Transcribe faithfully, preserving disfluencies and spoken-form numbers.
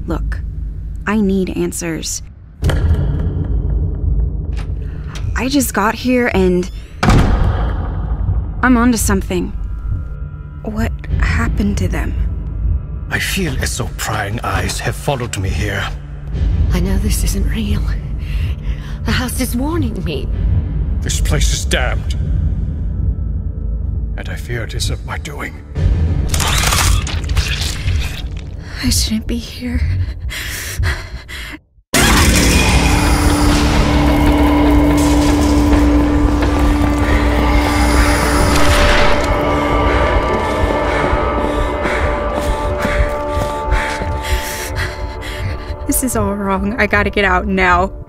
Look, I need answers. I just got here and I'm onto something. What happened to them? I feel as though prying eyes have followed me here. I know this isn't real. The house is warning me. This place is damned. And I fear it is of my doing. I shouldn't be here. This is all wrong. I gotta get out now.